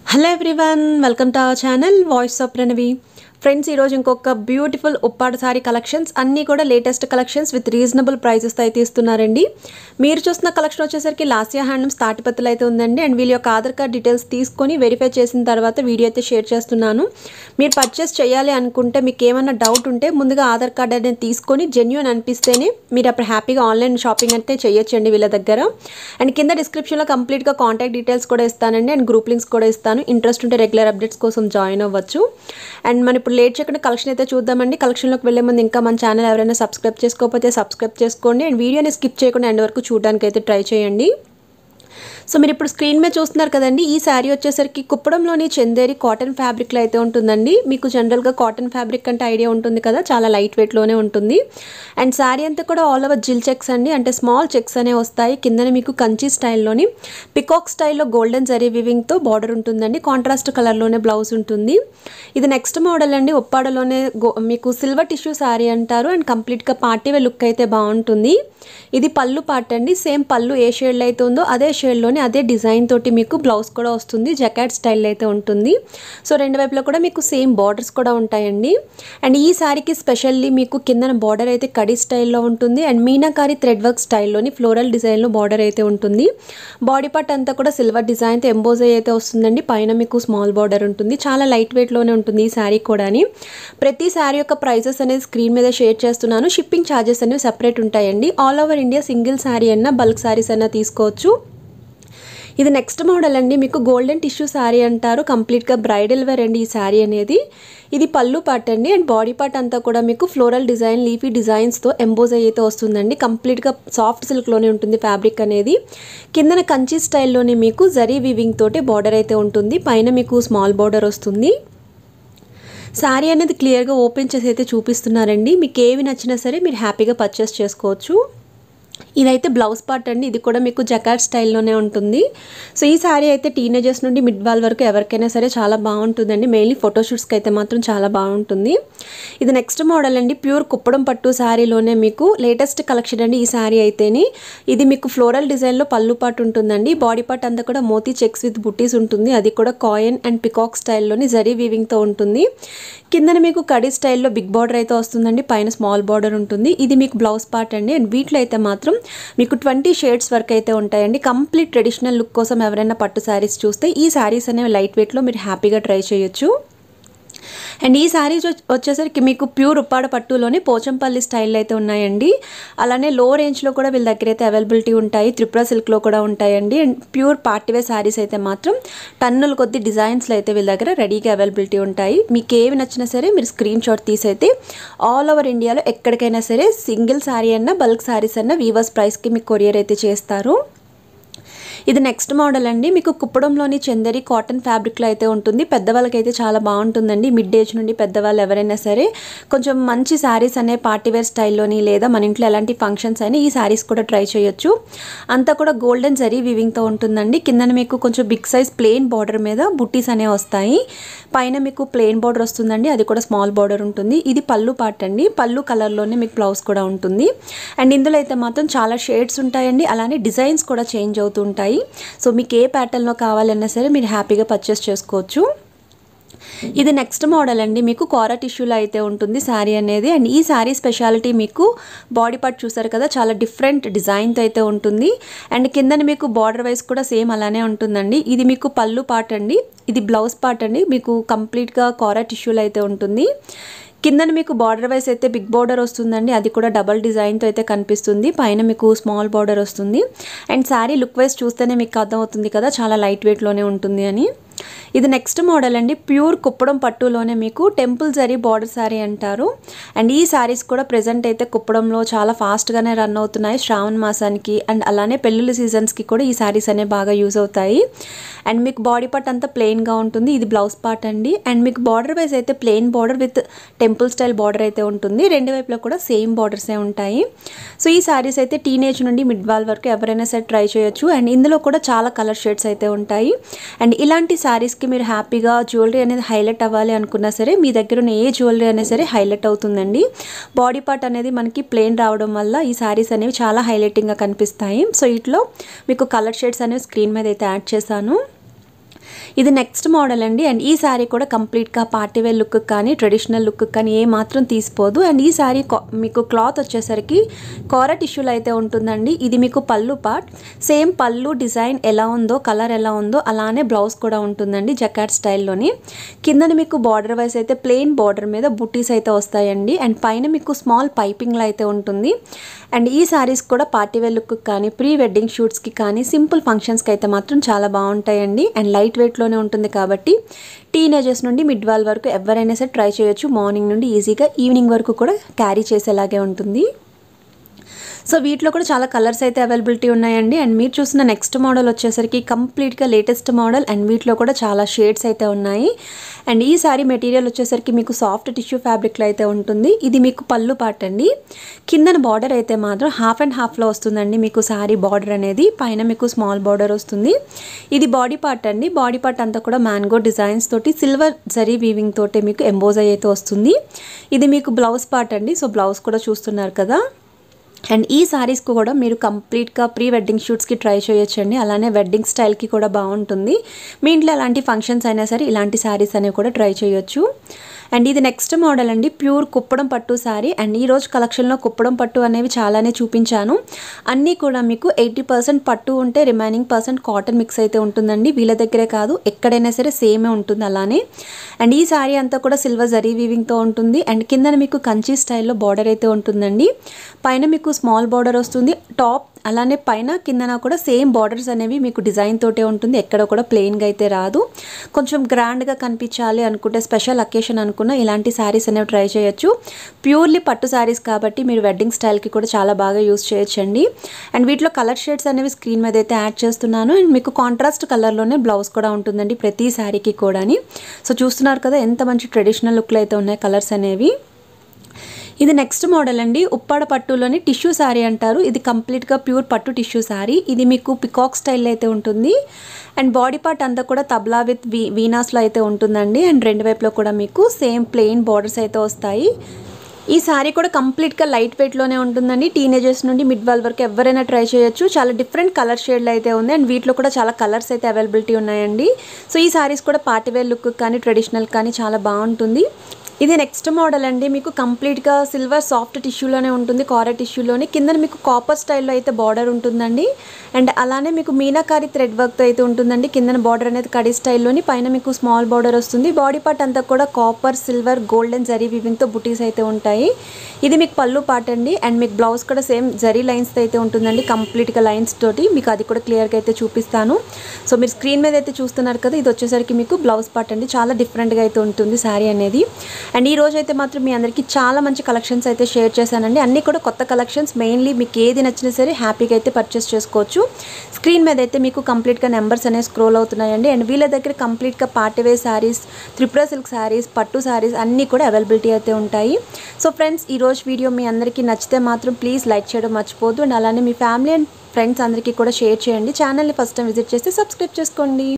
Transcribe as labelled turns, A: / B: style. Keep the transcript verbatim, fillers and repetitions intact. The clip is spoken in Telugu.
A: Hello everyone, welcome to our channel Voice of Pranavi. Friends, ee roju inkoka beautiful Uppada saree collections anni kuda latest collections with reasonable prices tho aithe istunnarandi. Meer chustunna collection vachesariki Lasya Handlooms Tatiparthi aithe undandi and veeli yokka Aadhar card details teeskoni verify chesin tarvata video aithe share chestunnanu. Meer purchase cheyali anukunte meeku emanna doubt unte munduga Aadhar card anedi teeskoni genuine anipistene meer appudu happy ga online shopping ante cheyochandi veela daggara. And kinda description lo complete ga contact details kuda istanandi and group links kuda istanu. Interest unte regular updates kosam join avvachu. And man late చేయకుండా కలెక్షన్ అయితే చూద్దామండి. కలెక్షన్ లోకి వెళ్ళే ముందు ఇంకా మన ఛానల్ ఎవరైనా సబ్స్క్రైబ్ చేసుకోకపోతే సబ్స్క్రైబ్ చేసుకోండి అండ్ వీడియోని స్కిప్ చేయకుండా ఎండ్ వరకు చూడడానికి అయితే ట్రై చేయండి. సో మీరు ఇప్పుడు స్క్రీన్ మీద చూస్తున్నారు కదండి, ఈ శారీ వచ్చేసరికి కుప్పడంలోని చందేరి కాటన్ ఫ్యాబ్రిక్లో అయితే ఉంటుందండి. మీకు జనరల్గా కాటన్ ఫ్యాబ్రిక్ అంటే ఐడియా ఉంటుంది కదా, చాలా లైట్ వెయిట్లోనే ఉంటుంది. అండ్ శారీ అంతా కూడా ఆల్ ఓవర్ జిల్ చెక్స్ అండి, అంటే స్మాల్ చెక్స్ అనే వస్తాయి. కిందనే మీకు కంచి స్టైల్లోని పికాక్ స్టైల్లో గోల్డెన్ జరీ వివింగ్తో బార్డర్ ఉంటుందండి. కాంట్రాస్ట్ కలర్లోనే బ్లౌజ్ ఉంటుంది. ఇది నెక్స్ట్ మోడల్ అండి. ఉప్పాడలోనే మీకు సిల్వర్ టిష్యూ శారీ అంటారు అండ్ కంప్లీట్గా పార్టీ వే లుక్ అయితే బాగుంటుంది. ఇది పళ్ళు పార్ట్ అండి. సేమ్ పళ్ళు ఏ షేడ్లో అయితే ఉందో అదే షేడ్లోనే అదే డిజైన్ తోటి మీకు బ్లౌజ్ కూడా వస్తుంది. జకాట్ స్టైల్ అయితే ఉంటుంది. సో రెండు వైపులో కూడా మీకు సేమ్ బార్డర్స్ కూడా ఉంటాయండి. అండ్ ఈ శారీకి స్పెషల్లీ మీకు కిందన బార్డర్ అయితే కడి స్టైల్లో ఉంటుంది అండ్ మీనాకారి థ్రెడ్ వర్క్ స్టైల్లోని ఫ్లోరల్ డిజైన్లో బార్డర్ అయితే ఉంటుంది. బాడీ పార్ట్ అంతా కూడా సిల్వర్ డిజైన్తో ఎంబోజ్ అయితే వస్తుందండి. పైన మీకు స్మాల్ బార్డర్ ఉంటుంది. చాలా లైట్ వెయిట్లోనే ఉంటుంది ఈ శారీ కూడా. ప్రతి శారీ యొక్క ప్రైజెస్ అనేది స్క్రీన్ మీద షేర్ చేస్తున్నాను. షిప్పింగ్ ఛార్జెస్ అనేవి సెపరేట్ ఉంటాయండి. All over India single sari అన్నా బల్క్ శారీస్ అన్నా తీసుకోవచ్చు. ఇది నెక్స్ట్ మోడల్ అండి. మీకు గోల్డెన్ టిష్యూ శారీ అంటారు. కంప్లీట్గా బ్రైడల్ వేర్ అండి ఈ శారీ అనేది. ఇది పళ్ళు పార్ట్ అండి అండ్ బాడీ పార్ట్ అంతా కూడా మీకు ఫ్లోరల్ డిజైన్ లీఫీ డిజైన్స్తో ఎంబోజ్ అయితే వస్తుందండి. కంప్లీట్గా సాఫ్ట్ సిల్క్లోనే ఉంటుంది ఫ్యాబ్రిక్ అనేది. కిందన కంచి స్టైల్లోనే మీకు జరీ వీవింగ్ తోటి బార్డర్ అయితే ఉంటుంది. పైన మీకు స్మాల్ బార్డర్ వస్తుంది. శారీ అనేది క్లియర్గా ఓపెన్ చేసి అయితే చూపిస్తున్నారండి. మీకు ఏవి నచ్చినా సరే మీరు హ్యాపీగా పర్చేస్ చేసుకోవచ్చు. ఇదైతే బ్లౌజ్ పార్ట్ అండి. ఇది కూడా మీకు జకాట్ స్టైల్లోనే ఉంటుంది. సో ఈ శారీ అయితే టీనేజర్స్ నుండి మిడ్ వాల్ వరకు ఎవరికైనా సరే చాలా బాగుంటుందండి. మెయిన్లీ ఫోటోషూట్స్కి అయితే మాత్రం చాలా బాగుంటుంది. ఇది నెక్స్ట్ మోడల్ అండి. ప్యూర్ కుప్పడం పట్టు శారీలోనే మీకు లేటెస్ట్ కలెక్షన్ అండి ఈ శారీ అయితేని. ఇది మీకు ఫ్లోరల్ డిజైన్లో పళ్ళు పార్ట్ ఉంటుందండి. బాడీ పార్ట్ అంతా కూడా మోతీ చెక్స్ విత్ బుట్టీస్ ఉంటుంది. అది కూడా కాయిన్ అండ్ పికాక్ స్టైల్లోని జరీ వీవింగ్తో ఉంటుంది. కిందన మీకు కడి స్టైల్లో బిగ్ బార్డర్ అయితే వస్తుందండి. పైన స్మాల్ బార్డర్ ఉంటుంది. ఇది మీకు బ్లౌజ్ పార్ట్ అండి. అండ్ వీటిలో అయితే మాత్రం మీకు ట్వంటీ షేడ్స్ వరకు అయితే ఉంటాయండి. కంప్లీట్ ట్రెడిషనల్ లుక్ కోసం ఎవరైనా పట్టు శారీస్ చూస్తే ఈ శారీస్ అనేవి లైట్ వెయిట్లో మీరు హ్యాపీగా ట్రై చేయొచ్చు. అండ్ ఈ శారీస్ వచ్చేసరికి మీకు ప్యూర్ ఉప్పాడ పట్టులోనే పోచంపల్లి స్టైల్ అయితే ఉన్నాయండి. అలానే లో రేంజ్లో కూడా వీళ్ళ దగ్గర అయితే అవైలబిలిటీ ఉంటాయి. త్రిపుర సిల్క్లో కూడా ఉంటాయండి. అండ్ ప్యూర్ పార్టీవేర్ శారీస్ అయితే మాత్రం టన్నుల కొద్ది డిజైన్స్లో అయితే వీళ్ళ దగ్గర రెడీగా అవైలబిలిటీ ఉంటాయి. మీకు ఏవి నచ్చినా సరే మీరు స్క్రీన్ షాట్ తీసి అయితే ఆల్ ఓవర్ ఇండియాలో ఎక్కడికైనా సరే సింగిల్ శారీ అన్నా బల్క్ శారీస్ అన్నా వీవర్స్ ప్రైస్కి మీకు కొరియర్ అయితే చేస్తారు. ఇది నెక్స్ట్ మోడల్ అండి. మీకు కుప్పడంలోని చందేరి కాటన్ ఫ్యాబ్రిక్లో అయితే ఉంటుంది. పెద్దవాళ్ళకి అయితే చాలా బాగుంటుందండి. మిడ్ ఏజ్ నుండి పెద్దవాళ్ళు ఎవరైనా సరే కొంచెం మంచి శారీస్ అనే పార్టీవేర్ స్టైల్లోని లేదా మన ఇంట్లో ఎలాంటి ఫంక్షన్స్ అయినా ఈ శారీస్ కూడా ట్రై చేయొచ్చు. అంతా కూడా గోల్డెన్ జరీ వీవింగ్తో ఉంటుందండి. కిందన మీకు కొంచెం బిగ్ సైజ్ ప్లెయిన్ బార్డర్ మీద బుట్టీస్ అనేవి వస్తాయి. పైన మీకు ప్లెయిన్ బార్డర్ వస్తుందండి. అది కూడా స్మాల్ బార్డర్ ఉంటుంది. ఇది పళ్ళు పార్ట్ అండి. పళ్ళు కలర్లోనే మీకు బ్లౌజ్ కూడా ఉంటుంది. అండ్ ఇందులో అయితే మాత్రం చాలా షేడ్స్ ఉంటాయండి. అలానే డిజైన్స్ కూడా చేంజ్ అవుతూ ఉంటాయి. సో మీకు ఏ ప్యాటర్న్లో కావాలన్నా సరే మీరు హ్యాపీగా పర్చేస్ చేసుకోవచ్చు. ఇది నెక్స్ట్ మోడల్ అండి. మీకు కోరా టిష్యూలో అయితే ఉంటుంది శారీ అనేది. అండ్ ఈ శారీ స్పెషాలిటీ మీకు బాడీ పార్ట్ చూసారు కదా, చాలా డిఫరెంట్ డిజైన్తో అయితే ఉంటుంది. అండ్ కిందన మీకు బార్డర్ వైజ్ కూడా సేమ్ అలానే ఉంటుందండి. ఇది మీకు పళ్ళు పార్ట్ అండి. ఇది బ్లౌజ్ పార్ట్ అండి. మీకు కంప్లీట్గా కోరా టిష్యూలో అయితే ఉంటుంది. కిందన మీకు బార్డర్ వైస్ అయితే బిగ్ బార్డర్ వస్తుందండి. అది కూడా డబల్ డిజైన్తో అయితే కనిపిస్తుంది. పైన మీకు స్మాల్ బార్డర్ వస్తుంది. అండ్ శారీ లుక్ వైజ్ చూస్తేనే మీకు అర్థమవుతుంది కదా చాలా లైట్ వెయిట్లోనే ఉంటుంది అని. ఇది నెక్స్ట్ మోడల్ అండి. ప్యూర్ కుప్పడం పట్టులోనే మీకు టెంపుల్ జరీ బార్డర్ శారీ అంటారు. అండ్ ఈ శారీస్ కూడా ప్రెజెంట్ అయితే కుప్పడంలో చాలా ఫాస్ట్గానే రన్ అవుతున్నాయి శ్రావణ మాసానికి. అండ్ అలానే పెళ్ళిళ్ళ సీజన్స్కి కూడా ఈ శారీస్ అనేవి బాగా యూజ్ అవుతాయి. అండ్ మీకు బాడీ పార్ట్ అంతా ప్లెయిన్గా ఉంటుంది. ఇది బ్లౌజ్ పార్ట్ అండి. అండ్ మీకు బార్డర్ వైజ్ అయితే plain border with temple style border అయితే ఉంటుంది. రెండు వైపులో కూడా సేమ్ బార్డర్సే ఉంటాయి. సో ఈ శారీస్ అయితే టీనేజ్ నుండి మిడ్ వాల్ వరకు ఎవరైనా సరే ట్రై చేయొచ్చు. అండ్ ఇందులో కూడా చాలా కలర్ షేడ్స్ అయితే ఉంటాయి. అండ్ ఇలాంటి శారీస్కి మీరు హ్యాపీగా జ్యువెలరీ అనేది హైలైట్ అవ్వాలి అనుకున్నా సరే మీ దగ్గర ఉన్న ఏ జ్యువెలరీ అనేది సరే హైలైట్ అవుతుందండి. బాడీ పార్ట్ అనేది మనకి ప్లెయిన్ రావడం వల్ల ఈ శారీస్ అనేవి చాలా హైలైటింగ్గా కనిపిస్తాయి. సో వీటిలో మీకు కలర్ షేడ్స్ అనేవి స్క్రీన్ మీద అయితే యాడ్ చేశాను. ఇది నెక్స్ట్ మోడల్ అండి. అండ్ ఈ శారీ కూడా కంప్లీట్గా పార్టీ వేర్ లుక్ కానీ ట్రెడిషనల్ లుక్ కానీ ఏ మాత్రం తీసిపోదు. అండ్ ఈ శారీ మీకు క్లాత్ వచ్చేసరికి కోర టిష్యూలో అయితే ఉంటుందండి. ఇది మీకు పళ్ళు పార్ట్, సేమ్ పళ్ళు డిజైన్ ఎలా ఉందో కలర్ ఎలా ఉందో అలానే బ్లౌజ్ కూడా ఉంటుందండి జకాట్ స్టైల్లోని. కిందని మీకు బార్డర్ వైజ్ అయితే ప్లెయిన్ బార్డర్ మీద బుట్టీస్ అయితే వస్తాయండి. అండ్ పైన మీకు స్మాల్ పైపింగ్లో అయితే ఉంటుంది. అండ్ ఈ శారీస్ కూడా పార్టీ వేర్ లుక్ కానీ ప్రీ వెడ్డింగ్ షూట్స్కి కానీ సింపుల్ ఫంక్షన్స్కి అయితే మాత్రం చాలా బాగుంటాయండి. అండ్ లైట్ వెయిట్లోనే ఉంటుంది కాబట్టి టీనేజర్స్ నుండి మిడ్ వాల్ వరకు ఎవరైనా సరే ట్రై చేయొచ్చు. మార్నింగ్ నుండి ఈజీగా ఈవినింగ్ వరకు కూడా క్యారీ చేసేలాగే ఉంటుంది. సో వీటిలో కూడా చాలా కలర్స్ అయితే అవైలబిలిటీ ఉన్నాయండి. అండ్ మీరు చూసిన నెక్స్ట్ మోడల్ వచ్చేసరికి కంప్లీట్గా లేటెస్ట్ మోడల్. అండ్ వీటిలో కూడా చాలా షేడ్స్ అయితే ఉన్నాయి. అండ్ ఈ సారీ మెటీరియల్ వచ్చేసరికి మీకు సాఫ్ట్ టిష్యూ ఫ్యాబ్రిక్లో అయితే ఉంటుంది. ఇది మీకు పళ్ళు పార్ట్ అండి. కిందన బార్డర్ అయితే మాత్రం హాఫ్ అండ్ హాఫ్లో వస్తుందండి మీకు సారీ బార్డర్ అనేది. పైన మీకు స్మాల్ బార్డర్ వస్తుంది. ఇది బాడీ పార్ట్ అండి. బాడీ పార్ట్ అంతా కూడా మ్యాంగో డిజైన్స్ తోటి సిల్వర్ జరీ వీవింగ్ తోటి మీకు ఎంబోజ్ అయితే వస్తుంది. ఇది మీకు బ్లౌజ్ పార్ట్ అండి. సో బ్లౌజ్ కూడా చూస్తున్నారు కదా. అండ్ ఈ శారీస్కి కూడా మీరు కంప్లీట్గా ప్రీ వెడ్డింగ్ షూట్స్కి ట్రై చేయొచ్చండి. అలానే వెడ్డింగ్ స్టైల్కి కూడా బాగుంటుంది. మీ ఇంట్లో ఎలాంటి ఫంక్షన్స్ అయినా సరే ఇలాంటి శారీస్ అనేవి కూడా ట్రై చేయొచ్చు. అండ్ ఇది నెక్స్ట్ మోడల్ అండి. ప్యూర్ కుప్పడం పట్టు శారీ. అండ్ ఈరోజు కలెక్షన్లో కుప్పడం పట్టు అనేవి చాలానే చూపించాను. అన్నీ కూడా మీకు ఎయిటీ పర్సెంట్ పట్టు ఉంటే రిమైనింగ్ పర్సెంట్ కాటన్ మిక్స్ అయితే ఉంటుందండి. వీళ్ళ దగ్గరే కాదు ఎక్కడైనా సరే సేమే ఉంటుంది అలానే. అండ్ ఈ శారీ అంతా కూడా సిల్వర్ జరీ వీవింగ్తో ఉంటుంది. అండ్ కిందన మీకు కంచి స్టైల్లో బార్డర్ అయితే ఉంటుందండి. పైన మీకు స్మాల్ బార్డర్ వస్తుంది. టాప్ అలానే పైన కిందన కూడా సేమ్ బార్డర్స్ అనేవి మీకు డిజైన్ తోటే ఉంటుంది. ఎక్కడ కూడా ప్లెయిన్గా అయితే రాదు. కొంచెం గ్రాండ్గా కనిపించాలి అనుకుంటే స్పెషల్ అకేషన్ అనుకున్న ఇలాంటి శారీస్ అనేవి ట్రై చేయొచ్చు. ప్యూర్లీ పట్టు శారీస్ కాబట్టి మీరు వెడ్డింగ్ స్టైల్కి కూడా చాలా బాగా యూస్ చేయొచ్చండి. అండ్ వీటిలో కలర్ షేడ్స్ అనేవి స్క్రీన్ మీద అయితే యాడ్ చేస్తున్నాను. అండ్ మీకు కాంట్రాస్ట్ కలర్లోనే బ్లౌజ్ కూడా ఉంటుందండి ప్రతి శారీకి కూడా. సో చూస్తున్నారు కదా ఎంత మంచి ట్రెడిషనల్ లుక్లో అయితే ఉన్నాయి కలర్స్ అనేవి. ఇది నెక్స్ట్ మోడల్ అండి. ఉప్పాడ పట్టులోని టిష్యూ శారీ అంటారు. ఇది కంప్లీట్గా ప్యూర్ పట్టు టిష్యూ శారీ. ఇది మీకు పికాక్ స్టైల్ అయితే ఉంటుంది. అండ్ బాడీ పార్ట్ అంతా కూడా తబ్లా విత్ వీ వీనాస్లో అయితే ఉంటుందండి. అండ్ రెండు వైపులో కూడా మీకు సేమ్ ప్లెయిన్ బార్డర్స్ అయితే వస్తాయి. ఈ శారీ కూడా కంప్లీట్గా లైట్ వెయిట్లోనే ఉంటుందండి. టీనేజర్స్ నుండి మిడ్ వాల్ వరకు ఎవరైనా ట్రై చేయొచ్చు. చాలా డిఫరెంట్ కలర్ షేడ్లు అయితే ఉంది. అండ్ వీటిలో కూడా చాలా కలర్స్ అయితే అవైలబిలిటీ ఉన్నాయండి. సో ఈ శారీస్ కూడా పార్టీ వేర్ లుక్ కానీ ట్రెడిషనల్ కానీ చాలా బాగుంటుంది. ఇది నెక్స్ట్ మోడల్ అండి. మీకు కంప్లీట్గా సిల్వర్ సాఫ్ట్ టిష్యూలోనే ఉంటుంది. కార టిష్యూలోని కింద మీకు కాపర్ స్టైల్లో అయితే బార్డర్ ఉంటుందండి. అండ్ అలానే మీకు మీనాకారి థ్రెడ్ వర్క్తో అయితే ఉంటుందండి. కింద బార్డర్ అనేది కడి స్టైల్లోని, పైన మీకు స్మాల్ బార్డర్ వస్తుంది. బాడీ పార్ట్ అంతా కూడా కాపర్ సిల్వర్ గోల్డెన్ జరీ వీవింగ్తో బుటీస్ అయితే ఉంటాయి. ఇది మీకు పళ్ళు పార్ట్ అండి. అండ్ మీకు బ్లౌజ్ కూడా సేమ్ జరీ లైన్స్తో అయితే ఉంటుందండి. కంప్లీట్గా లైన్స్ తోటి మీకు అది కూడా క్లియర్గా అయితే చూపిస్తాను. సో మీరు స్క్రీన్ మీద అయితే చూస్తున్నారు కదా. ఇది వచ్చేసరికి మీకు బ్లౌజ్ పార్ట్ అండి. చాలా డిఫరెంట్గా అయితే ఉంటుంది శారీ అనేది. అండ్ ఈ రోజు అయితే మాత్రం మీ అందరికీ చాలా మంచి కలెక్షన్స్ అయితే షేర్ చేశానండి. అన్నీ కూడా కొత్త కలెక్షన్స్. మెయిన్లీ మీకు ఏది నచ్చినా సరే హ్యాపీగా అయితే పర్చేస్ చేసుకోవచ్చు. స్క్రీన్ మీద అయితే మీకు కంప్లీట్గా నెంబర్స్ అనేవి స్క్రోల్ అవుతున్నాయండి. అండ్ వీళ్ళ దగ్గర కంప్లీట్గా party wear saris, Tripura silk saris, పట్టు శారీస్ అన్నీ కూడా అవైలబిలిటీ అయితే ఉంటాయి. సో ఫ్రెండ్స్ ఈరోజు వీడియో మీ అందరికీ నచ్చితే మాత్రం ప్లీజ్ లైక్ చేయడం మర్చిపోద్దు. అండ్ అలానే మీ ఫ్యామిలీ అండ్ ఫ్రెండ్స్ అందరికీ కూడా షేర్ చేయండి. ఛానల్ని ఫస్ట్ టైం విజిట్ చేస్తే సబ్స్క్రైబ్ చేసుకోండి.